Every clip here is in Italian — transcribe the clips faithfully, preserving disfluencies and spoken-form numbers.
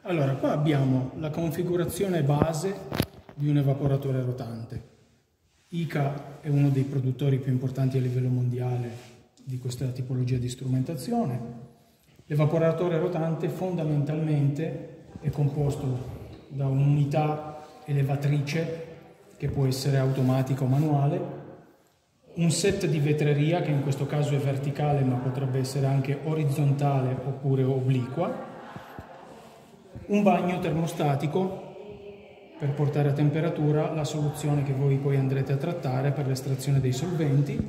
Allora, qua abbiamo la configurazione base di un evaporatore rotante. I C A è uno dei produttori più importanti a livello mondiale di questa tipologia di strumentazione. L'evaporatore rotante fondamentalmente è composto da un'unità elevatrice che può essere automatica o manuale, un set di vetreria che in questo caso è verticale ma potrebbe essere anche orizzontale oppure obliqua, un bagno termostatico per portare a temperatura la soluzione che voi poi andrete a trattare per l'estrazione dei solventi,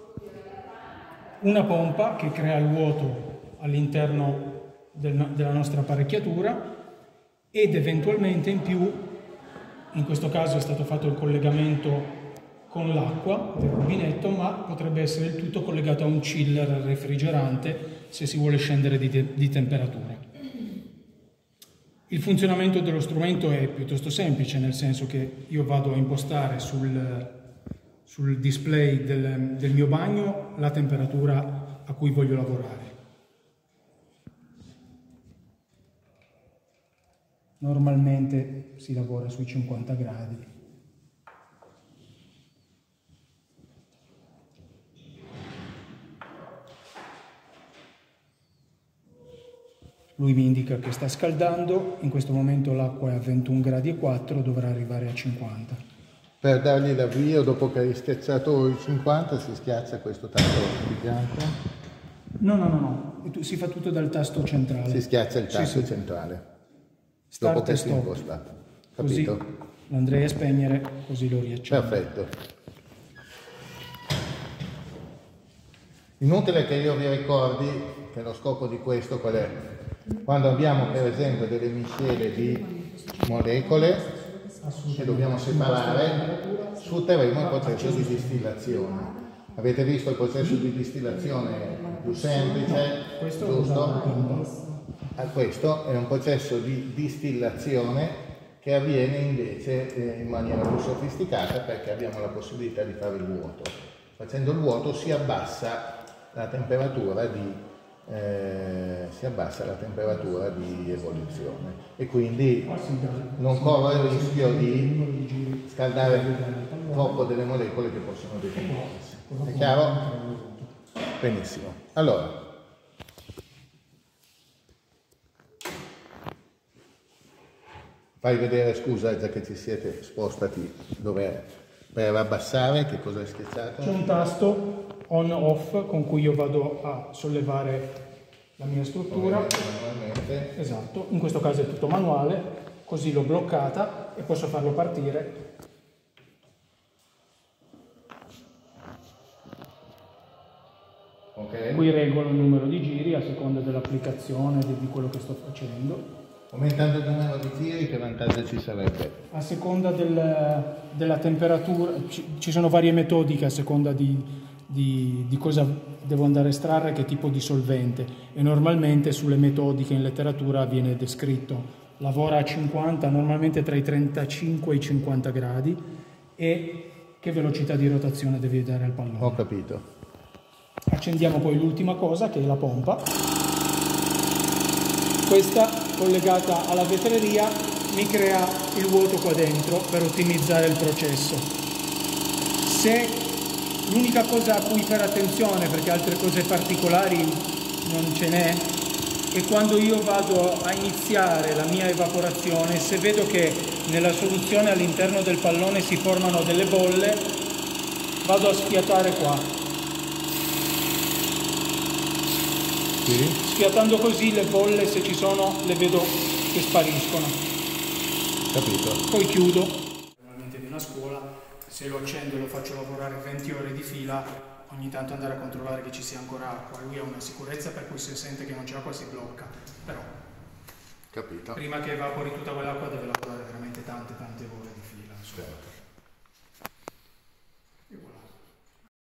una pompa che crea il vuoto all'interno del, della nostra apparecchiatura ed eventualmente in più, in questo caso è stato fatto il collegamento con l'acqua del rubinetto, ma potrebbe essere il tutto collegato a un chiller refrigerante se si vuole scendere di, te di temperatura. Il funzionamento dello strumento è piuttosto semplice, nel senso che io vado a impostare sul, sul display del, del mio bagno la temperatura a cui voglio lavorare. Normalmente si lavora sui cinquanta gradi. Lui mi indica che sta scaldando, in questo momento l'acqua è a ventuno gradi e quattro, dovrà arrivare a cinquanta. Per dargli l'avvio, dopo che hai schiacciato i cinquanta, si schiaccia questo tasto di fianco? No, no, no, no, si fa tutto dal tasto centrale. Si schiaccia il tasto sì, sì. centrale, Start dopo che e si stop. imposta. Capito? Così lo andrei a spegnere, così lo riaccendo. Perfetto. Inutile che io vi ricordi che lo scopo di questo qual è? Quando abbiamo per esempio delle miscele di molecole che dobbiamo separare, sfrutteremo il processo di distillazione. Avete visto il processo di distillazione più semplice, giusto? Questo è un processo di distillazione che avviene invece in maniera più sofisticata perché abbiamo la possibilità di fare il vuoto. Facendo il vuoto si abbassa la temperatura di Eh, si abbassa la temperatura di evoluzione e quindi non corre il rischio di scaldare troppo delle molecole che possono decomporsi. È chiaro? Benissimo. Allora, fai vedere, scusa, già che ci siete spostati, dov'è? Per abbassare, che cosa hai schiacciato? C'è un tasto on-off con cui io vado a sollevare la mia struttura. Esatto, in questo caso è tutto manuale, così l'ho bloccata e posso farlo partire. Okay. Qui regolo il numero di giri a seconda dell'applicazione di, di quello che sto facendo. Aumentando il numero di giri, che vantaggio ci sarebbe? A seconda del, della temperatura, ci, ci sono varie metodiche a seconda di, di, di cosa devo andare a estrarre, che tipo di solvente, e normalmente sulle metodiche in letteratura viene descritto lavora a cinquanta, normalmente tra i trentacinque e i cinquanta gradi, e che velocità di rotazione devi dare al pallone. Ho capito. Accendiamo poi l'ultima cosa, che è la pompa. Questa, collegata alla vetreria, mi crea il vuoto qua dentro per ottimizzare il processo. Se l'unica cosa a cui fare attenzione, perché altre cose particolari non ce n'è, è quando io vado a iniziare la mia evaporazione, se vedo che nella soluzione all'interno del pallone si formano delle bolle, vado a sfiatare qua. Sì. Sfiatando così le bolle, se ci sono, le vedo che spariscono. Capito. Poi chiudo. Normalmente di una scuola, se lo accendo e lo faccio lavorare venti ore di fila, ogni tanto andare a controllare che ci sia ancora acqua. Lui ha una sicurezza per cui se sente che non c'è acqua si blocca. Però, capito, prima che evapori tutta quell'acqua deve lavorare veramente tante tante ore di fila. Certo.